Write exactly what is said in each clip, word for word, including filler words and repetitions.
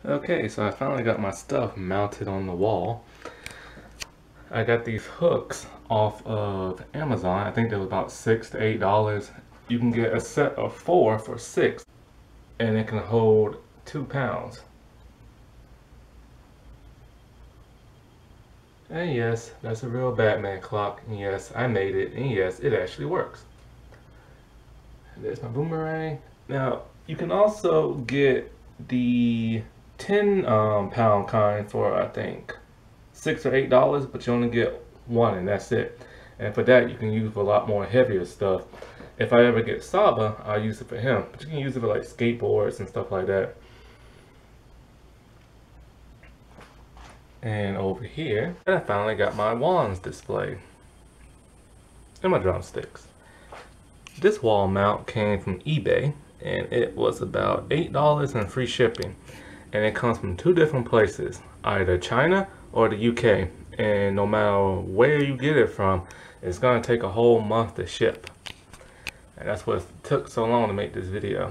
Okay, so I finally got my stuff mounted on the wall. I got these hooks off of Amazon. I think they were about six to eight dollars. You can get a set of four for six, and it can hold two pounds. And yes, that's a real Batman clock. And yes, I made it. And yes, it actually works. There's my boomerang. Now, you can also get the ten um, pound kind for, I think, six or eight dollars, but you only get one and that's it. And for that, you can use for a lot more heavier stuff. If I ever get Saba, I'll use it for him. But you can use it for like skateboards and stuff like that. And over here, I finally got my wands displayed. And my drumsticks. This wall mount came from eBay, and it was about eight dollars and free shipping. And it comes from two different places, either China or the U K. And no matter where you get it from, it's gonna take a whole month to ship. And that's what it took so long to make this video.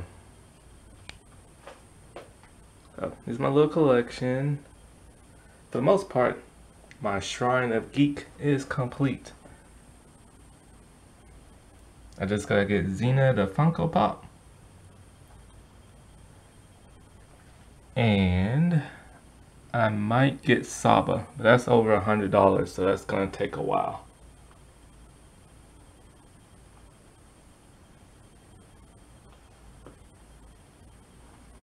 So, here's my little collection. For the most part, my shrine of geek is complete. I just gotta get Xena the Funko Pop. And I might get Saba, but that's over a hundred dollars, so that's gonna take a while.